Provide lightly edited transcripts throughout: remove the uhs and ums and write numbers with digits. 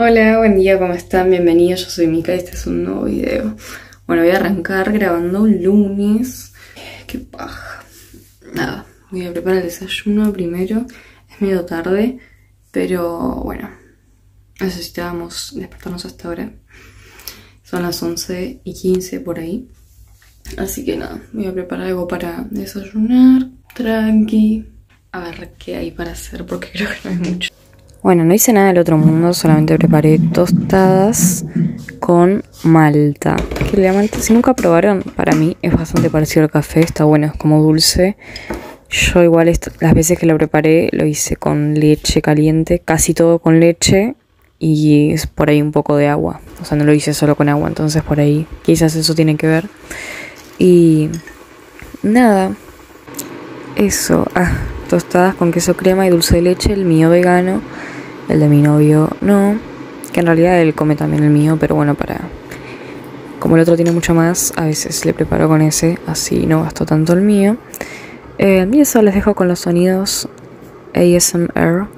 Hola, buen día, ¿cómo están? Bienvenidos, yo soy Mika y este es un nuevo video. Bueno, voy a arrancar grabando un lunes. Qué paja. Nada, voy a preparar el desayuno primero. Es medio tarde, pero bueno, necesitábamos despertarnos hasta ahora. Son las 11:15 por ahí. Así que nada, voy a preparar algo para desayunar, tranqui. A ver qué hay para hacer, porque creo que no hay mucho. Bueno, no hice nada del otro mundo, solamente preparé tostadas con malta. ¿Qué le da malta? Si nunca probaron, para mí es bastante parecido al café, está bueno, es como dulce. Yo igual las veces que lo preparé lo hice con leche caliente, casi todo con leche y es por ahí un poco de agua. O sea, no lo hice solo con agua, entonces por ahí quizás eso tiene que ver. Y nada, eso. Tostadas con queso crema y dulce de leche, el mío vegano. El de mi novio no, que en realidad él come también el mío, pero bueno, como el otro tiene mucho más, a veces le preparo con ese, así no gasto tanto el mío. Y eso, les dejo con los sonidos ASMR.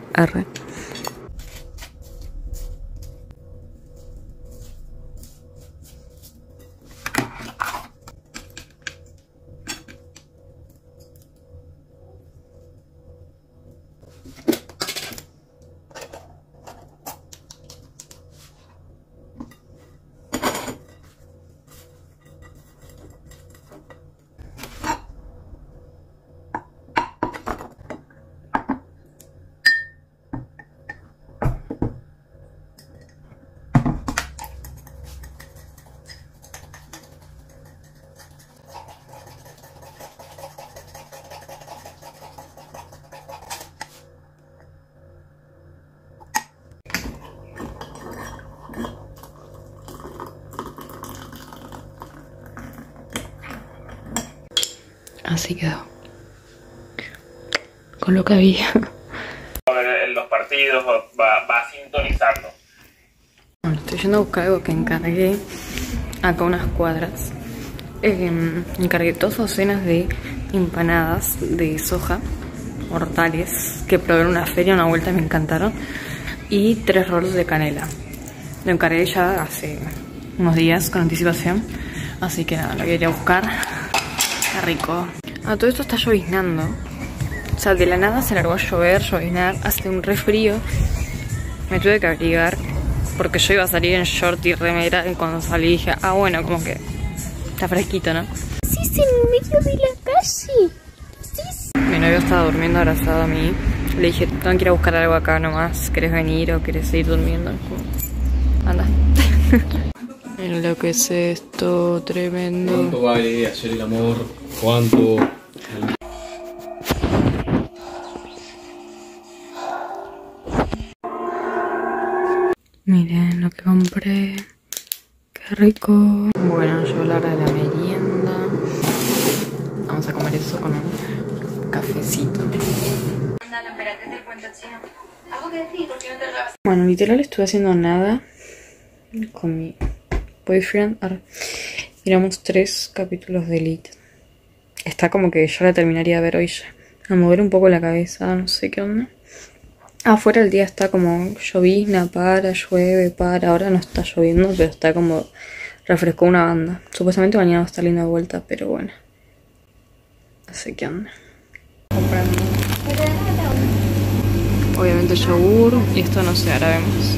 Así quedó. Con lo que había. En los partidos va sintonizando. Bueno, estoy yendo a buscar algo que encargué acá unas cuadras. Encargué 2 docenas de empanadas de soja mortales que probé en una feria, una vuelta, me encantaron. Y 3 rolls de canela. Lo encargué ya hace unos días con anticipación. Así que nada, lo voy a ir a buscar. Qué rico. Todo esto está lloviznando. O sea, de la nada se largó a lloviznar. Hace un re frío. Me tuve que abrigar porque yo iba a salir en short y remera. Y cuando salí dije, bueno, como que está fresquito, ¿no? Sí, es en medio de la calle. Sí. Mi novio estaba durmiendo abrazado a mí. Le dije, tengo que ir a buscar algo acá nomás. ¿Querés venir o querés seguir durmiendo? Anda. Miren lo que es esto, tremendo. ¿Cuánto vale hacer el amor? ¿Cuánto? Miren lo que compré. Qué rico. Bueno, llegó la hora de la merienda. Vamos a comer eso con un cafecito. Bueno, literal estuve haciendo nada con mi boyfriend. Miramos 3 capítulos de Elite. Está como que yo la terminaría de ver hoy ya. A mover un poco la cabeza, no sé qué onda. Afuera el día está como llovizna, llueve, ahora no está lloviendo, pero está como refrescó una banda. Supuestamente mañana va a estar linda vuelta, pero bueno. No sé qué onda. Comprando. Obviamente yogur, y esto no sé, ahora vemos.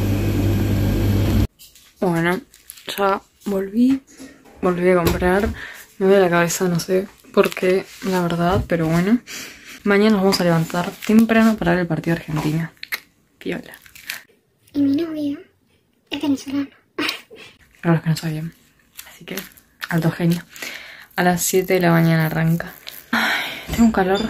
Bueno, ya volví a comprar. Me duele la cabeza, no sé por qué, la verdad, pero bueno. Mañana nos vamos a levantar temprano para ver el partido de Argentina. Piola. Y mi novio es venezolano. Para los que no sabían. Así que, alto genio. A las 7 de la mañana arranca. Ay, tengo un calor.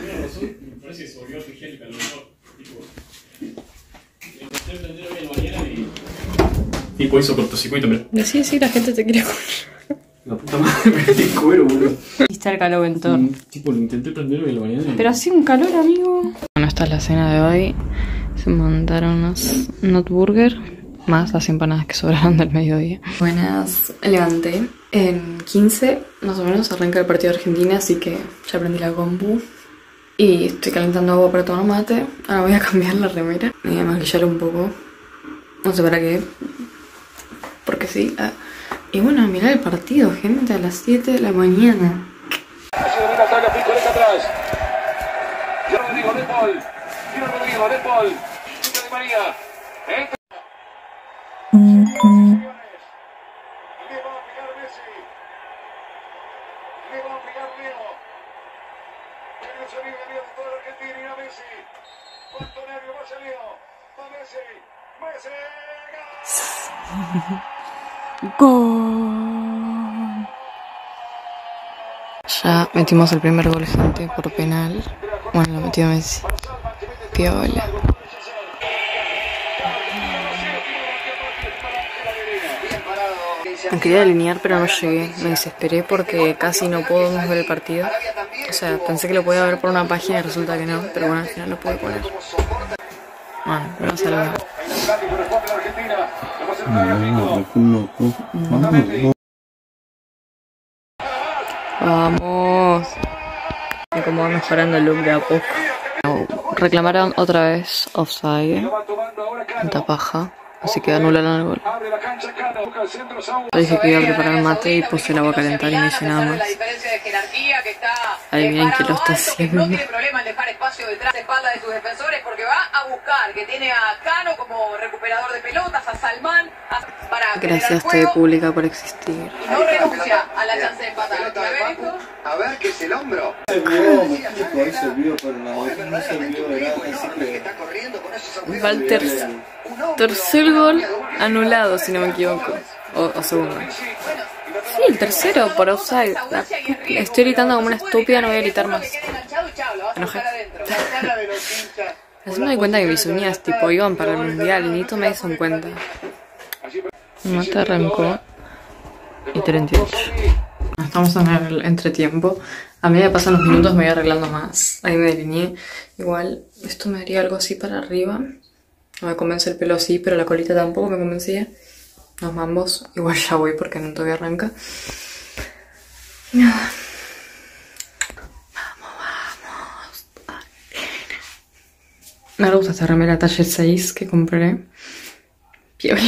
Tipo hizo cortocircuito, pero... Sí, la gente te quiere comer. La puta madre, me metí cuero, boludo. Viste el caloventor. Tipo, lo intenté prender hoy en la mañana. Pero hacía un calor, amigo. Bueno, esta es la cena de hoy. Se mandaron unos not burger, más las empanadas que sobraron del mediodía. Buenas, levanté. En 15, más o menos, arranca el partido de Argentina, así que ya prendí la compu. Y estoy calentando agua para tomar mate. Ahora voy a cambiar la remera. Me voy a maquillar un poco. No sé para qué. Porque sí. Y bueno, mirá el partido, gente, a las 7 de la mañana. Gol. Ya metimos el primer gol, gente, por penal. Bueno, lo metió Messi. Piola. Me quería alinear, pero no llegué. Me desesperé porque casi no podemos ver el partido. O sea, pensé que lo podía ver por una página y resulta que no. Pero bueno, al final lo pude poner. Bueno, vamos a ver. Vamos. Y como va mejorando el look de a poco. Reclamaron otra vez offside. Tanta paja. Así que anularon el gol. Yo dije que iba a preparar mate y puse el agua a calentar y no hice nada más. Adivinen quién lo está haciendo. No tiene problema en dejar espacio detrás de espalda de sus defensores porque va a buscar que tiene a Cano como recuperador de pelotas, a Salmán para Gracias TV Pública por existir. y no renuncia a la chance de empatar. ¿A ver esto? A ver qué es el hombro. Walter, tercer gol anulado, si no me equivoco. O segundo. Sí, el tercero por offside. Estoy gritando como una estúpida, no voy a gritar más. Enojé. Así me doy cuenta que mis uñas tipo iban para el mundial y ni me hizo en cuenta. Mate arrancó. Y 38. Estamos en el entretiempo. A medida que pasan los minutos me voy arreglando más. Ahí me delineé. Igual, esto me haría algo así para arriba. No me convence el pelo así, pero la colita tampoco me convencía. Los mambos. Igual ya voy porque no todavía arranca. Vamos. Me gusta esta remera talle 6 que compré. Piola.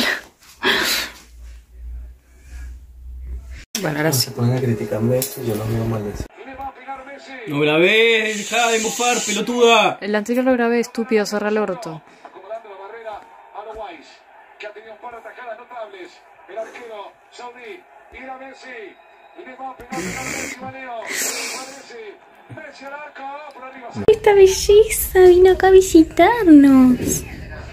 Bueno, ahora sí. Se ponen a criticarme esto y yo los veo mal de eso. ¡No grabé! ¡Dejá de mofar, pelotuda! El anterior lo grabé, estúpido, cerra el orto. Acomodando la barrera a Weiss, que ha tenido un par de atajadas notables. El arquero Saudí, mira Messi, y le va a pegar Messi, Valeo. Messi al arco, por arriba. Esta belleza vino acá a visitarnos.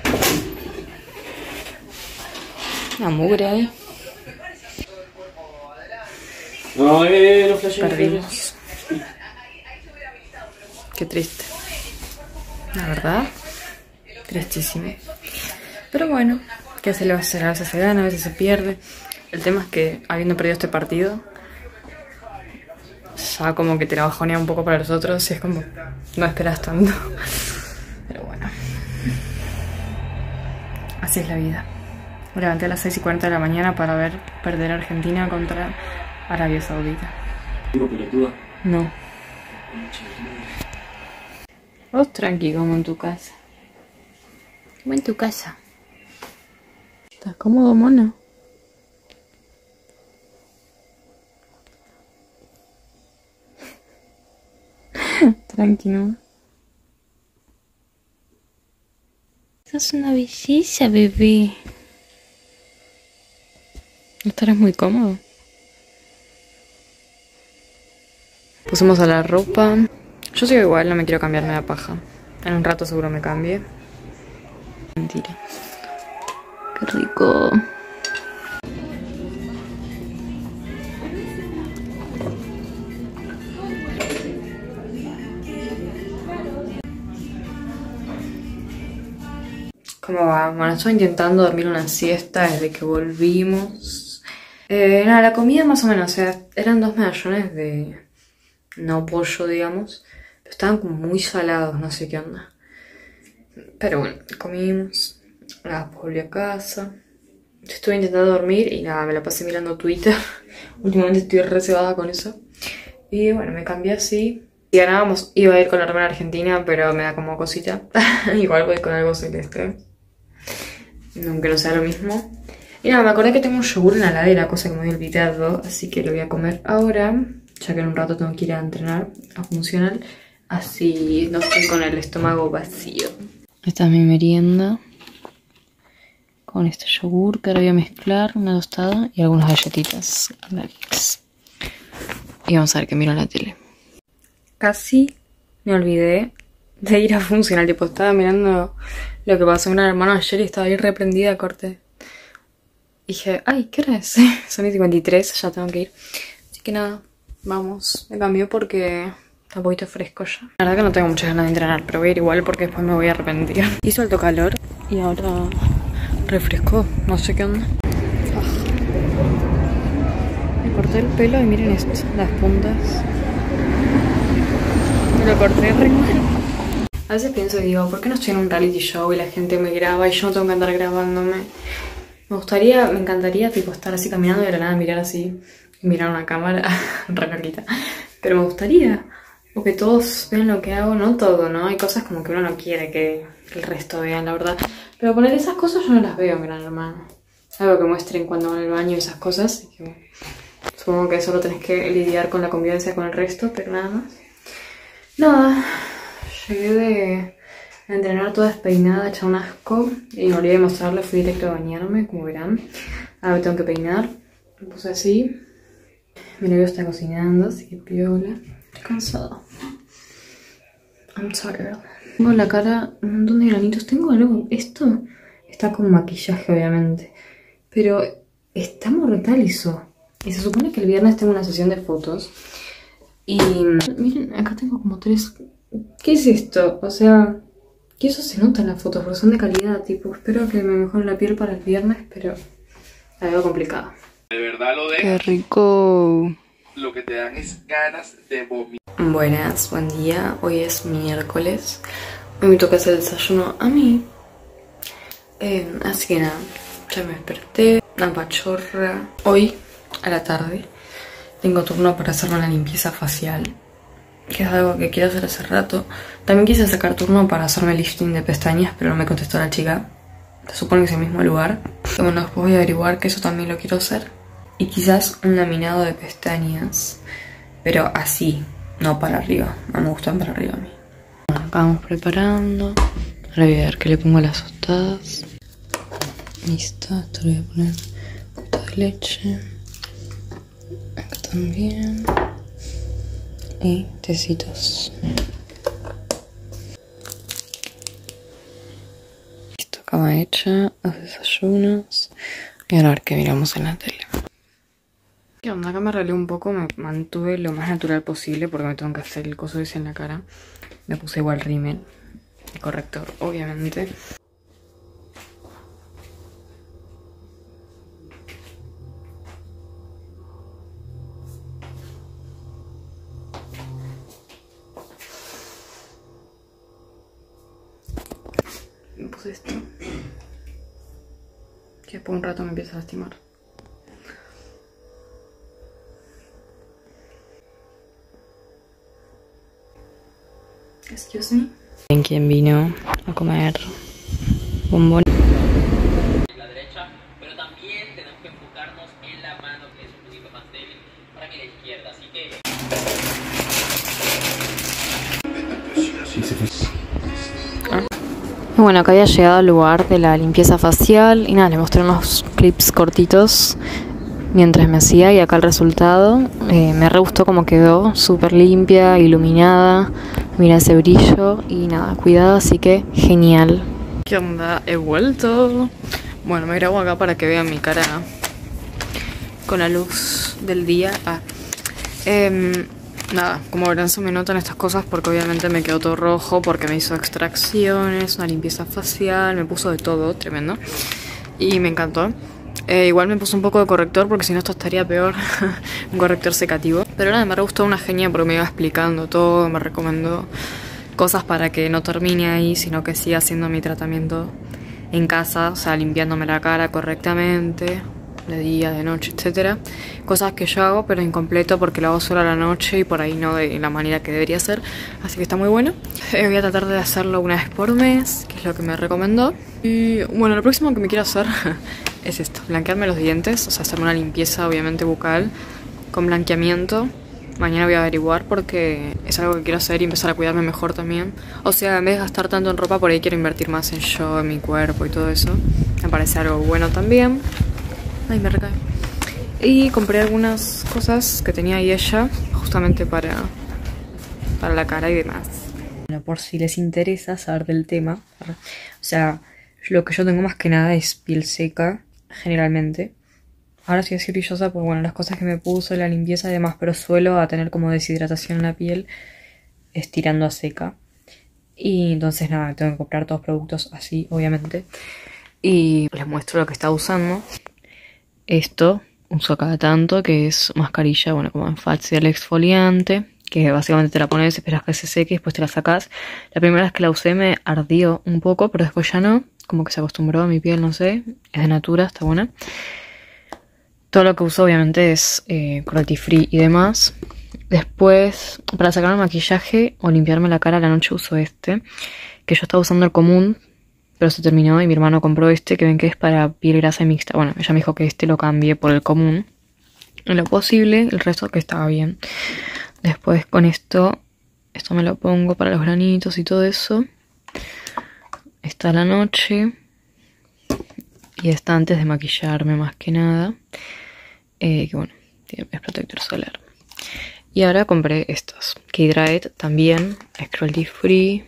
Una mugre ahí. No, no flashé. Perdimos. Qué triste. La verdad, tristísimo. Pero bueno, ¿qué se le va a hacer? A veces se gana, a veces se pierde. El tema es que, habiendo perdido este partido, ya como que te la bajonea un poco para los otros y es como, no esperas tanto. Pero bueno. Así es la vida. Me levanté a las 6:40 de la mañana para ver perder a Argentina contra Arabia Saudita. Digo, pelotuda. No. Vos tranqui, como en tu casa. Como en tu casa. ¿Estás cómodo, mono? Tranqui, ¿no? Sos una belleza, bebé. ¿No estarás muy cómodo? Pusimos a la ropa. Yo sigo igual, no me quiero cambiarme la paja. En un rato seguro me cambie. Mentira. Qué rico. ¿Cómo va? Bueno, estoy intentando dormir una siesta desde que volvimos. Nada, la comida más o menos, o sea, eran 2 medallones de no pollo, digamos. Pero estaban como muy salados, no sé qué onda. Pero bueno, comimos. Nada, pues volví a casa. Estuve intentando dormir y nada, me la pasé mirando Twitter. Últimamente estoy reservada con eso. Y bueno, me cambié así. Si ganábamos, iba a ir con la remera argentina, pero me da como cosita. Igual voy con algo celeste. aunque no sea lo mismo. Y nada, me acordé que tengo un yogur en la heladera, cosa que me había olvidado, así que lo voy a comer ahora, ya que en un rato tengo que ir a entrenar a funcional, así no estoy con el estómago vacío. Esta es mi merienda, con este yogur que ahora voy a mezclar, una tostada y algunas galletitas. Y vamos a ver qué miro en la tele. Casi me olvidé de ir a funcional, tipo estaba mirando lo que pasó con un hermano ayer y estaba ahí reprendida, corte. Dije, ay, ¿qué hora es? Son y 53, ya tengo que ir. Así que nada, vamos. Me cambió porque está un poquito fresco ya. La verdad que no tengo muchas ganas de entrenar, pero voy a ir igual porque después me voy a arrepentir. Hizo alto calor y ahora refrescó, no sé qué onda. Me corté el pelo y miren esto, las puntas. Me lo corté re mal. A veces pienso y digo, ¿por qué no estoy en un reality show y la gente me graba y yo no tengo que andar grabándome? Me encantaría tipo estar así caminando y de la nada mirar así y mirar una cámara, re loquita. Pero me gustaría, o que todos vean lo que hago, no todo, ¿no? Hay cosas como que uno no quiere que el resto vean, la verdad. Pero poner esas cosas yo no las veo en Gran Hermano. Algo que muestren cuando van al baño y esas cosas. Y que, supongo que solo tenés que lidiar con la convivencia con el resto, pero nada más. Nada, llegué de entrenar toda despeinada, hecha un asco. Y me olvidé de mostrarle, fui directo a bañarme, como verán. Ahora me tengo que peinar. Me puse así. Mi novio está cocinando, así que piola. Estoy cansada. I'm tired. Tengo en la cara un montón de granitos. Tengo algo. Esto está con maquillaje, obviamente. Pero está mortalizo. Y se supone que el viernes tengo una sesión de fotos. Y miren, acá tengo como 3. ¿Qué es esto? O sea, que eso se nota en las fotos, porque son de calidad. Tipo, espero que me mejore la piel para el viernes, pero la veo complicada. De verdad lo dejas. ¡Qué rico! Lo que te dan es ganas de vomitar. Buenas, buen día. Hoy es miércoles. Hoy me toca hacer el desayuno a mí. Así que nada, ya me desperté. Una pachorra. Hoy, a la tarde, tengo turno para hacerme la limpieza facial, que es algo que quiero hacer hace rato. También quise sacar turno para hacerme lifting de pestañas, pero no me contestó la chica. Se supone que es el mismo lugar. Bueno, después voy a averiguar que eso también lo quiero hacer. Y quizás un laminado de pestañas, pero así, no para arriba. No me gustan para arriba a mí. Bueno, acá vamos preparando. Ahora voy a ver que le pongo las tostadas. Listo, esto le voy a poner un poquito de leche. Acá también. Y tecitos. Listo, cama hecha, los desayunos. Y ahora a ver qué miramos en la tele. ¿Qué onda? Acá me arreglé un poco, me mantuve lo más natural posible porque me tengo que hacer el coso ese en la cara. Me puse igual rímel, el corrector, obviamente. Me puse esto, que después de un rato me empieza a lastimar. Excuse me. ¿En quién vino a comer bombón? La derecha, pero también tenemos que enfocarnos en la mano que es un poquito más débil para que la izquierda, así que... Bueno, acá había llegado al lugar de la limpieza facial y nada, les mostré unos clips cortitos mientras me hacía y acá el resultado. Me re gustó cómo quedó, súper limpia, iluminada. Mira ese brillo y nada, cuidado, así que genial. ¿Qué onda? He vuelto. Bueno, me grabo acá para que vean mi cara con la luz del día. Nada, como verán se me notan estas cosas porque obviamente me quedó todo rojo porque me hizo extracciones, una limpieza facial, me puso de todo, tremendo. Y me encantó. Igual me puse un poco de corrector porque si no esto estaría peor. Un corrector secativo. Pero nada, me re gustó una genia porque me iba explicando todo. Me recomendó cosas para que no termine ahí, sino que siga haciendo mi tratamiento en casa. O sea, limpiándome la cara correctamente, de día, de noche, etcétera. Cosas que yo hago, pero incompleto porque lo hago solo a la noche y por ahí no de la manera que debería ser. Así que está muy bueno. Voy a tratar de hacerlo una vez por mes, que es lo que me recomendó. Y bueno, lo próximo que me quiero hacer es esto, blanquearme los dientes, o sea, hacerme una limpieza obviamente bucal con blanqueamiento. Mañana voy a averiguar porque es algo que quiero hacer y empezar a cuidarme mejor también. O sea, en vez de gastar tanto en ropa, por ahí quiero invertir más en yo, en mi cuerpo y todo eso. Me parece algo bueno también. Ay, me recae. Y compré algunas cosas que tenía ahí ella, justamente para la cara y demás. Bueno, por si les interesa saber del tema. O sea, lo que yo tengo más que nada es piel seca, generalmente. Ahora estoy así brillosa por, bueno, las cosas que me puso, la limpieza y demás, pero suelo a tener como deshidratación en la piel, estirando a seca. Y entonces nada, tengo que comprar todos productos así, obviamente. Y les muestro lo que estaba usando. Esto uso cada tanto, que es mascarilla, bueno, como en facial exfoliante, que básicamente te la pones, esperas que se seque y después te la sacas. La primera vez que la usé me ardió un poco, pero después ya no, como que se acostumbró a mi piel, no sé. Es de Natura, está buena. Todo lo que uso obviamente es cruelty free y demás. Después, para sacar el maquillaje o limpiarme la cara a la noche uso este, que yo estaba usando el común, pero se terminó y mi hermano compró este, que ven que es para piel grasa y mixta. Bueno, ella me dijo que este lo cambié por el común. En lo posible, el resto que estaba bien. Después con esto me lo pongo para los granitos y todo eso. Esta a la noche. Y esta antes de maquillarme más que nada. Que bueno, es protector solar. Y ahora compré estos. K-Dryed también, es cruelty free.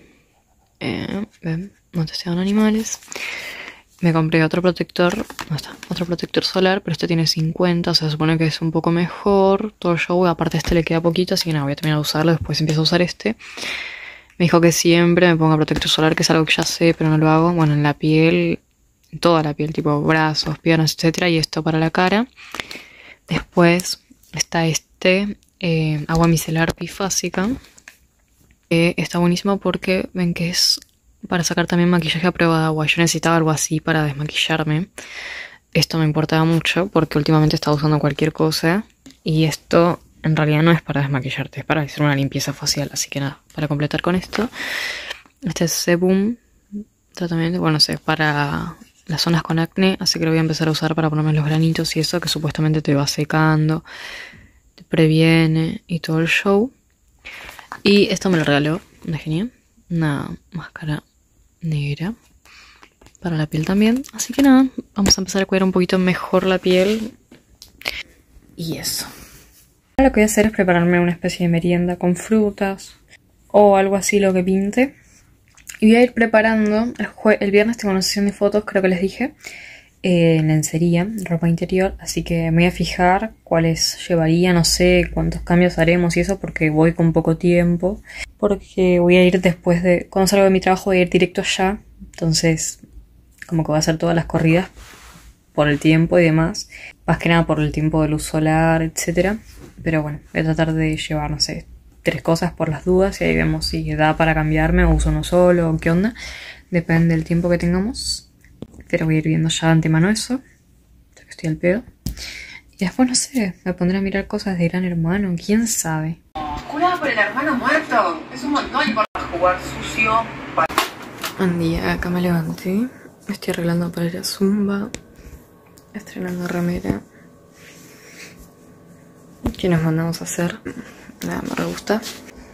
Ven, no testean animales. Me compré otro protector, no está, otro protector solar, pero este tiene 50, o sea, se supone que es un poco mejor. Todo el show, aparte este le queda poquito, así que nada, voy a terminar de usarlo, después empiezo a usar este. Me dijo que siempre me ponga protector solar, que es algo que ya sé, pero no lo hago. Bueno, en la piel, en toda la piel, tipo brazos, piernas, etcétera, y esto para la cara. Después está este agua micelar bifásica. Está buenísimo porque ven que es para sacar también maquillaje a prueba de agua. Yo necesitaba algo así para desmaquillarme. Esto me importaba mucho porque últimamente estaba usando cualquier cosa. Y esto en realidad no es para desmaquillarte, es para hacer una limpieza facial. Así que nada, para completar con esto. Este es sebum, tratamiento, bueno, no sé, para las zonas con acné. Así que lo voy a empezar a usar para ponerme los granitos y eso, que supuestamente te va secando, te previene y todo el show. Y esto me lo regaló una genia, una máscara negra para la piel también. Así que nada, vamos a empezar a cuidar un poquito mejor la piel. Y eso. Ahora lo que voy a hacer es prepararme una especie de merienda con frutas o algo así, lo que pinte. Y voy a ir preparando, el viernes tengo una sesión de fotos, creo que les dije, en lencería, ropa interior, así que me voy a fijar cuáles llevaría, no sé cuántos cambios haremos y eso, porque voy con poco tiempo, porque voy a ir después de, cuando salgo de mi trabajo voy a ir directo allá, entonces como que voy a hacer todas las corridas por el tiempo y demás, más que nada por el tiempo de luz solar, etcétera, pero bueno, voy a tratar de llevar, no sé, 3 cosas por las dudas y ahí vemos si da para cambiarme o uso uno solo o qué onda, depende del tiempo que tengamos. Pero voy a ir viendo ya de antemano eso, ya que estoy al pedo. Y después, no sé, me pondré a mirar cosas de Gran Hermano, quién sabe. Curada por el hermano muerto. Es un montón para jugar sucio. Buen día, acá me levanté. Me estoy arreglando para ir a Zumba. Estrenando remera. ¿Qué nos mandamos a hacer? Nada, me re gusta.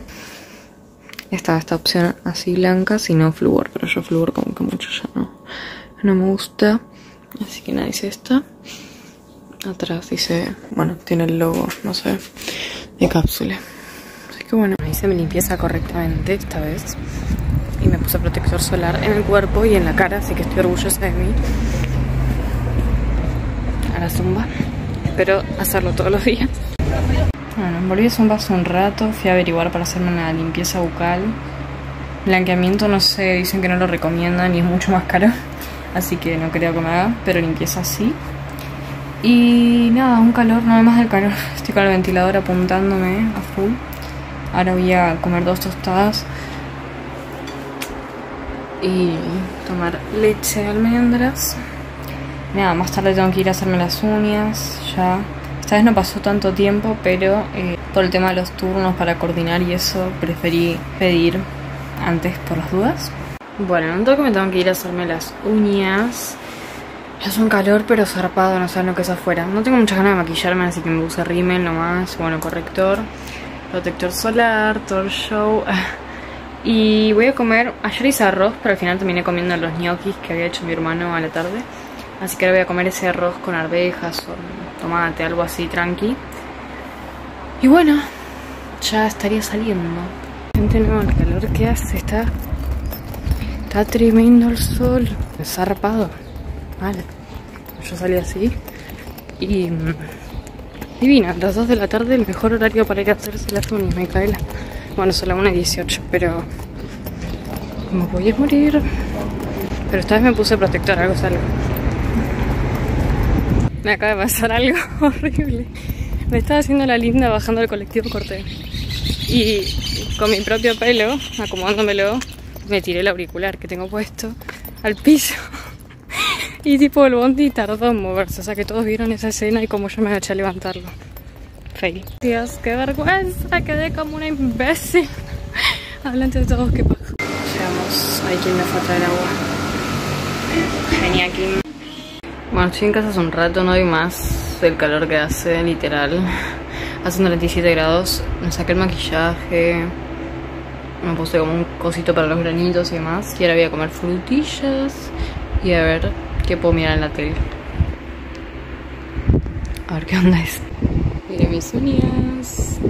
Esta opción así blanca, si no flúor, pero yo flúor como que mucho ya no me gusta, así que nada, hice esta. Atrás dice, bueno, tiene el logo, no sé, de cápsula. Así que bueno, hice mi limpieza correctamente esta vez. Y me puse protector solar en el cuerpo y en la cara, así que estoy orgullosa de mí. Ahora Zumba. Espero hacerlo todos los días. Bueno, volví a Zumba hace un rato, fui a averiguar para hacerme una limpieza bucal. Blanqueamiento, no sé, dicen que no lo recomiendan y es mucho más caro. Así que no creo que me haga, pero limpieza sí. Y nada, un calor, nada más del calor. Estoy con el ventilador apuntándome a full. Ahora voy a comer 2 tostadas y tomar leche de almendras. Nada, más tarde tengo que ir a hacerme las uñas. Ya. Esta vez no pasó tanto tiempo, pero por el tema de los turnos para coordinar y eso, preferí pedir antes por las dudas. Bueno, en un toque me tengo que ir a hacerme las uñas. Ya es un calor, pero zarpado, no saben lo que es afuera. No tengo muchas ganas de maquillarme, así que me puse rímel nomás. Bueno, corrector, protector solar, todo el show. Y voy a comer. Ayer hice arroz, pero al final terminé comiendo los ñoquis que había hecho mi hermano a la tarde. Así que ahora voy a comer ese arroz con arvejas o tomate, algo así tranqui. Y bueno, ya estaría saliendo. Gente, no, el calor que hace, está tremendo el sol. Zarpado. Vale. Yo salí así. Y divina, a las 2 de la tarde, el mejor horario para ir a hacerse las uñas, Micaela. Bueno, son las 1:18, pero me voy a morir. Pero esta vez me puse protector, algo salgo. Me acaba de pasar algo horrible. Me estaba haciendo la linda bajando del colectivo Corte. Y con mi propio pelo, acomodándomelo, me tiré el auricular que tengo puesto al piso. Y tipo el bondi tardó en moverse. O sea que todos vieron esa escena y como yo me agaché a levantarlo. Fail. Dios, qué vergüenza. Quedé como una imbécil. Hablando de todos, qué paja. Llegamos. Hay quien me fue a traer agua. Genial, Kim. Bueno, estoy en casa hace un rato, no hay más del calor que hace, literal. Hace 37 grados. Me saqué el maquillaje. Me puse como un cosito para los granitos y demás. Y ahora voy a comer frutillas. Y a ver qué puedo mirar en la tele. A ver qué onda es. Miren mis uñas.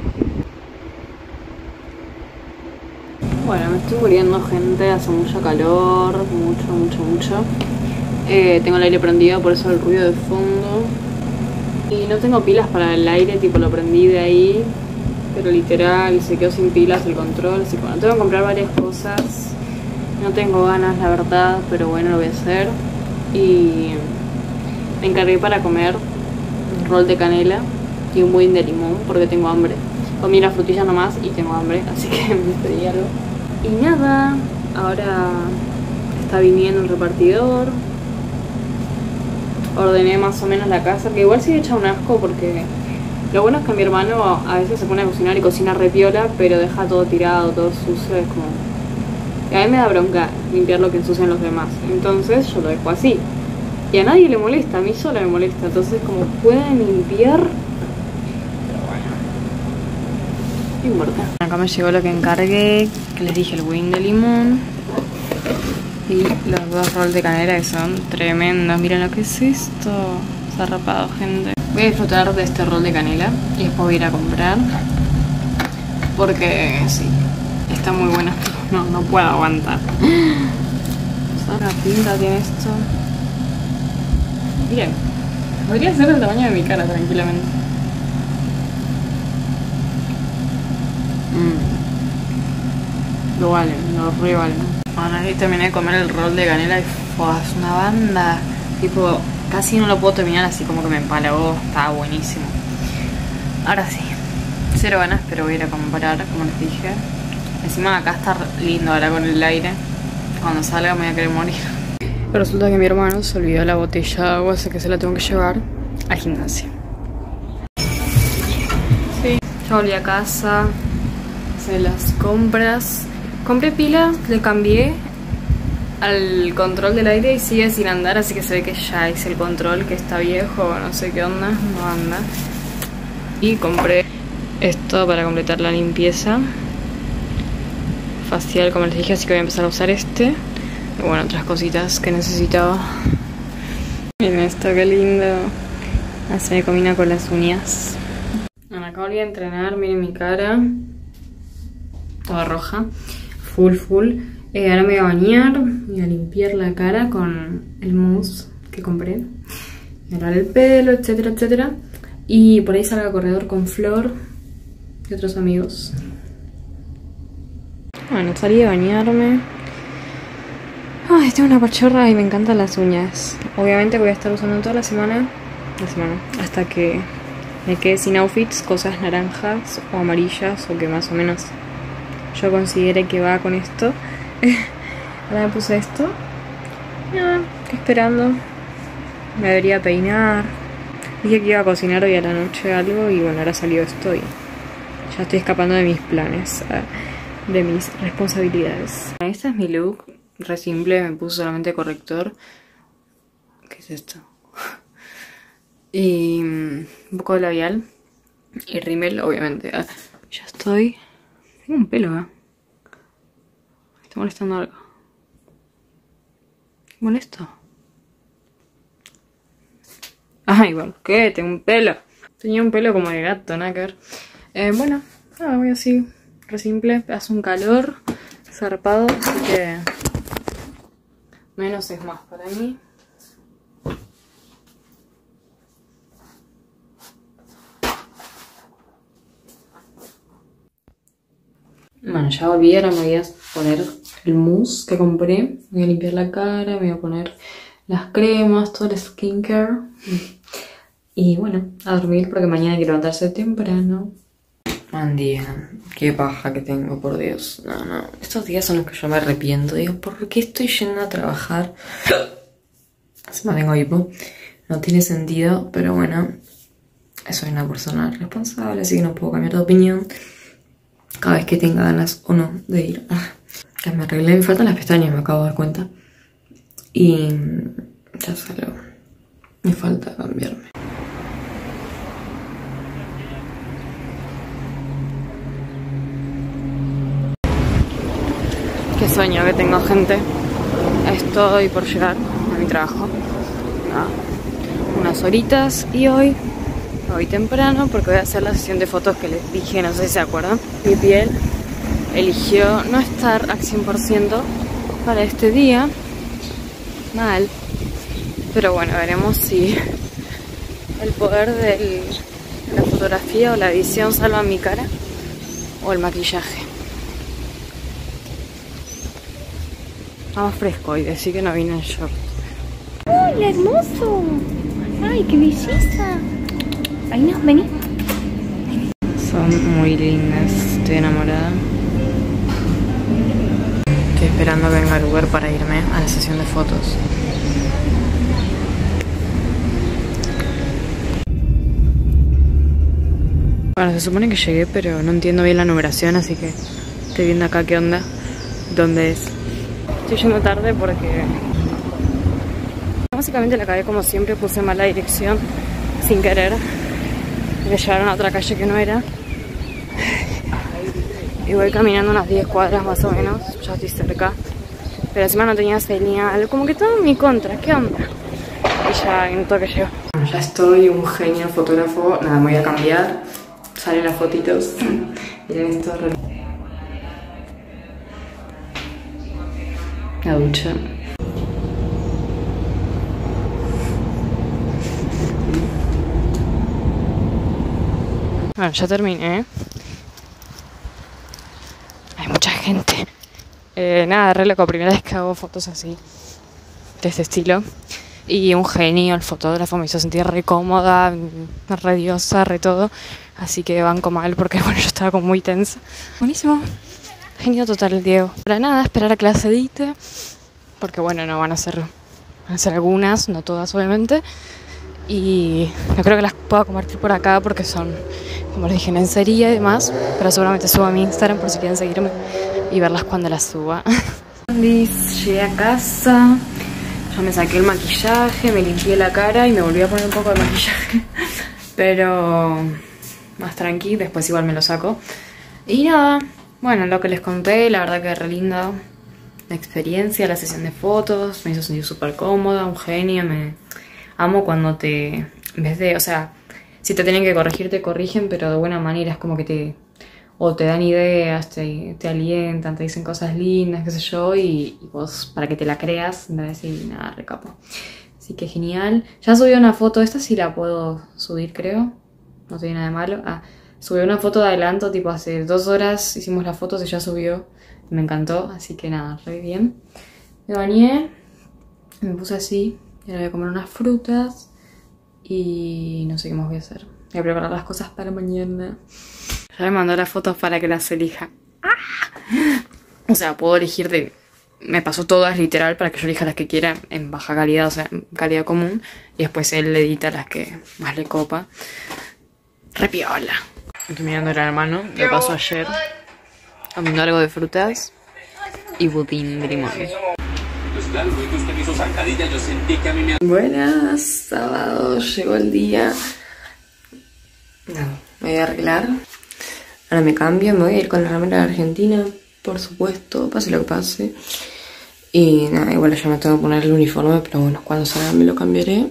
Bueno, me estoy muriendo, gente. Hace mucho calor. Mucho. Tengo el aire prendido, por eso el ruido de fondo. Y no tengo pilas para el aire, tipo lo prendí de ahí. Pero literal, se quedó sin pilas el control. Así que bueno, tengo que comprar varias cosas. No tengo ganas, la verdad, pero bueno, lo voy a hacer. Y me encargué para comer un rol de canela y un budín de limón, porque tengo hambre. Comí las frutillas nomás y tengo hambre, así que me pedí algo. Y nada, ahora está viniendo el repartidor. Ordené más o menos la casa, que igual sí he hecho un asco porque lo bueno es que mi hermano a veces se pone a cocinar y cocina re piola, pero deja todo tirado, todo sucio, es como... Y a mí me da bronca limpiar lo que ensucian los demás, entonces yo lo dejo así. Y a nadie le molesta, a mí sola me molesta, entonces como pueden limpiar... Pero bueno, no importa. Acá me llegó lo que encargué, que les dije, el budín de limón. Y los 2 rolls de canela que son tremendos. Miren lo que es esto. Zarrapado, gente. Voy a disfrutar de este rol de canela y después voy a ir a comprar. Porque sí, está muy bueno. No puedo aguantar. La pinta tiene esto. Miren, podría ser del tamaño de mi cara tranquilamente. Lo valen, lo re valen. Bueno, ahí terminé de comer el rol de canela y es una banda. Tipo, casi no lo puedo terminar, así como que me empalagó. Estaba buenísimo. Ahora sí, 0 ganas, pero voy a ir a comprar, como les dije. Encima acá está lindo ahora con el aire. Cuando salga me voy a querer morir. Pero resulta que mi hermano se olvidó la botella de agua, así que se la tengo que llevar al gimnasio. Sí, ya volví a casa. Hice las compras. Compré pila, le cambié al control del aire y sigue sin andar, así que se ve que ya hice el control, que está viejo, no sé qué onda, no anda. Y compré esto para completar la limpieza facial, como les dije, así que voy a empezar a usar este. Y bueno, otras cositas que necesitaba. Miren esto, qué lindo. Así me combina con las uñas. Bueno, acá volví a entrenar, miren mi cara. Toda roja. Full. Ahora me voy a bañar, voy a limpiar la cara con el mousse que compré. Voy a lavar el pelo, etcétera. Y por ahí salgo a corredor con Flor y otros amigos. Bueno, salí de bañarme. Ay, tengo una pachorra y me encantan las uñas. Obviamente voy a estar usando toda la semana, hasta que me quede sin outfits, cosas naranjas o amarillas o que más o menos yo considere que va con esto. Ahora me puse esto. Nada, esperando Me debería peinar. Dije que iba a cocinar hoy a la noche algo y bueno, ahora salió esto y ya estoy escapando de mis planes, de mis responsabilidades. Este es mi look, re simple, me puse solamente corrector. ¿Qué es esto? Y un poco de labial y rímel, obviamente. Ya estoy... Tengo un pelo, Me está molestando algo. ¿Qué molesto? Ah, igual, ¿qué? Tengo un pelo. Tenía un pelo como de gato, nada que ver. Bueno, nada, voy así, re simple. Hace un calor zarpado, así que menos es más para mí. Bueno, ya volví, ahora me voy a poner el mousse que compré. Me voy a limpiar la cara, me voy a poner las cremas, todo el skincare. Y bueno, a dormir porque mañana hay que levantarse temprano. Buen día, qué paja que tengo, por Dios. No, estos días son los que yo me arrepiento. Digo, ¿por qué estoy yendo a trabajar? Encima tengo hipo. No tiene sentido, pero bueno, soy una persona responsable, así que no puedo cambiar de opinión cada vez que tenga ganas o no de ir. Que me arreglé, me faltan las pestañas, me acabo de dar cuenta. Y ya salió. Me falta cambiarme. Qué sueño que tengo, gente. Estoy por llegar a mi trabajo. Nada, unas horitas y hoy me voy temprano porque voy a hacer la sesión de fotos que les dije, no sé si se acuerdan. Mi piel eligió no estar al 100% para este día. Mal. Pero bueno, veremos si el poder de la fotografía o la edición salva mi cara o el maquillaje. Estamos fresco hoy, así que no vine en short. ¡Hola, hermoso! ¡Ay, qué belleza! Ahí no, vení. Son muy lindas, estoy enamorada. Estoy esperando a que venga el Uber para irme a la sesión de fotos. Bueno, se supone que llegué, pero no entiendo bien la numeración, así que estoy viendo acá qué onda, dónde es. Estoy yendo tarde porque básicamente la cagué como siempre, puse mal la dirección sin querer. Me llevaron a otra calle que no era. Y voy caminando unas 10 cuadras más o menos, ya estoy cerca. Pero encima no tenía señal, como que todo en mi contra, ¿qué onda? Y ya en todo que llego. Bueno, ya estoy, un genio fotógrafo, nada, me voy a cambiar. Salen las fotitos. Miren esto. La ducha. Bueno, ya terminé. Hay mucha gente. Nada, re loco, primera vez que hago fotos así, de este estilo. Y un genio, el fotógrafo, me hizo sentir re cómoda, re diosa, re todo. Así que banco mal porque bueno, yo estaba como muy tensa. Buenísimo. Genio total el Diego. Para nada, esperar a que las edite. Porque bueno, no van a ser algunas, no todas obviamente. Y no creo que las pueda compartir por acá porque son, como les dije, lencería y demás. Pero seguramente subo a mi Instagram por si quieren seguirme y verlas cuando las suba. Llegué a casa. Ya me saqué el maquillaje, me limpié la cara y me volví a poner un poco de maquillaje. Pero más tranqui, después igual me lo saco. Y nada, bueno, lo que les conté, la verdad que re linda la experiencia, la sesión de fotos. Me hizo sentir súper cómoda, un genio. Me amo cuando en vez de, o sea, si te tienen que corregir, te corrigen, pero de buena manera. Es como que te dan ideas, te alientan, te dicen cosas lindas, qué sé yo, y vos, para que te la creas, no decir nada, recapo. Así que genial. Ya subí una foto, esta sí la puedo subir, creo. No tiene nada de malo. Subí una foto de adelanto, tipo hace 2 horas hicimos las fotos y ya subió. Me encantó, así que nada, re bien. Me bañé, me puse así, y ahora voy a comer unas frutas y no sé qué más voy a hacer. Voy a preparar las cosas para mañana. Ya me mandó las fotos para que las elija. O sea, puedo elegir de me pasó todas literal para que yo elija las que quiera en baja calidad, o sea, en calidad común. Y después él le edita las que más le copa. Repiola. Estoy mirando al hermano, me pasó ayer comiendo algo de frutas y budín de limón. Buenas, sábado, llegó el día. No, me voy a arreglar. Ahora me cambio, me voy a ir con la remera de Argentina, por supuesto, pase lo que pase. Y nada, igual ya me tengo que poner el uniforme, pero bueno, cuando salga me lo cambiaré.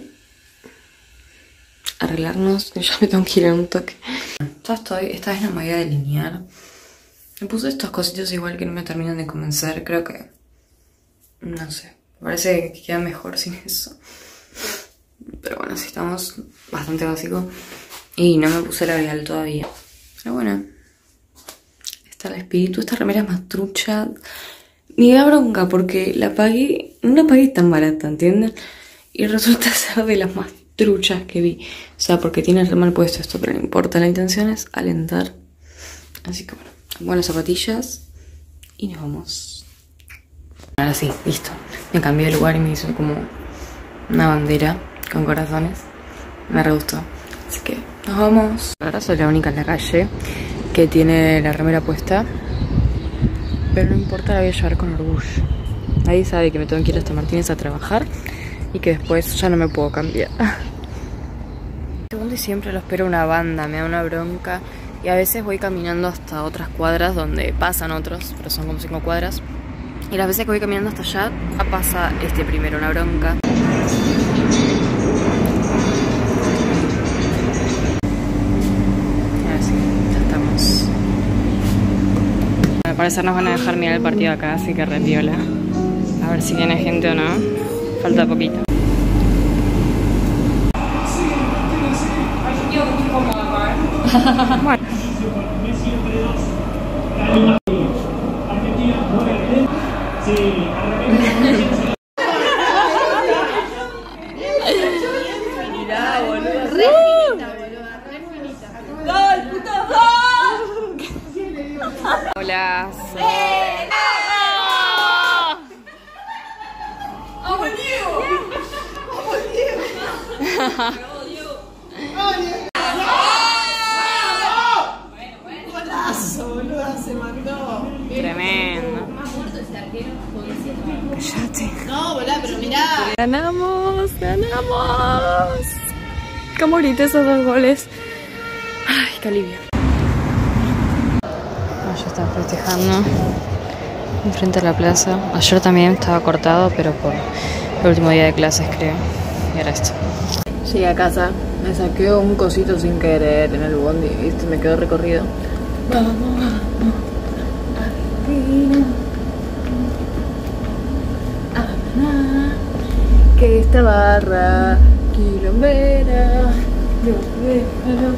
Arreglarnos, ya me tengo que ir en un toque. Ya estoy, esta vez no me voy a delinear. Me puse estos cositos igual que no me terminan de convencer, creo que... No sé, me parece que queda mejor sin eso. Pero bueno, sí estamos bastante básicos. Y no me puse labial todavía. Pero bueno, está el espíritu, esta remera es más trucha. Ni da bronca porque la pagué, no la pagué tan barata, ¿entienden? Y resulta ser de las más truchas que vi. O sea, porque tiene re mal puesto esto, pero no importa, la intención es alentar. Así que bueno, buenas zapatillas y nos vamos. Ahora sí, listo. Me cambié de lugar y me hizo como una bandera con corazones. Me re gustó. Así que nos vamos. Ahora soy la única en la calle que tiene la remera puesta. Pero no importa, la voy a llevar con orgullo. Nadie sabe que me tengo que ir hasta Martínez a trabajar y que después ya no me puedo cambiar. Segundo y siempre lo espero una banda, me da una bronca. Y a veces voy caminando hasta otras cuadras donde pasan otros, pero son como 5 cuadras. Y las veces que voy caminando hasta allá, pasa este primero, una bronca. Ahora sí, ya estamos. Al parecer nos van a dejar mirar el partido acá, así que repiola. A ver si viene gente o no. Falta poquito. Bueno. Hola. Tremendo. Cállate. No, volá, pero mirá. Ganamos, ganamos. ¿Cómo grité esos 2 goles? Ay, qué alivio. Ya están festejando enfrente a la plaza. Ayer también estaba cortado, pero por el último día de clases, creo. Y ahora esto. Llegué a casa, me saqué un cosito sin querer en el bondi, ¿viste? Me quedó recorrido. Vamos, vamos, Argentina. Que esta barra quilombera, Dios, déjalo.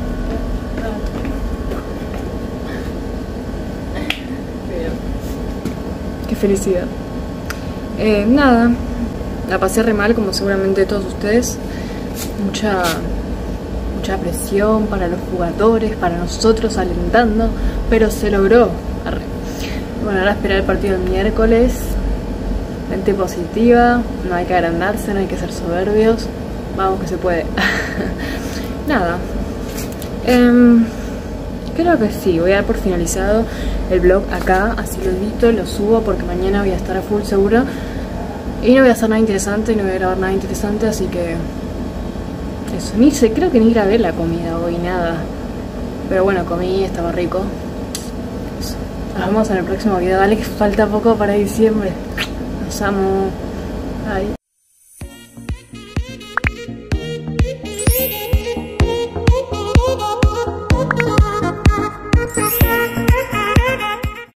Qué felicidad. Nada, la pasé re mal, como seguramente todos ustedes. Mucha presión para los jugadores, para nosotros alentando, pero se logró. Arre. Bueno, ahora esperar el partido el miércoles. Mente positiva, no hay que agrandarse, no hay que ser soberbios. Vamos que se puede. Nada. Creo que sí, voy a dar por finalizado el vlog acá, así lo edito, lo subo porque mañana voy a estar a full seguro. Y no voy a hacer nada interesante, no voy a grabar nada interesante, así que... Eso, ni sé, creo que ni grabé la comida hoy, nada. Pero bueno, comí, estaba rico. Eso. Nos vemos en el próximo video, dale que falta poco para diciembre. Nos amo. Bye.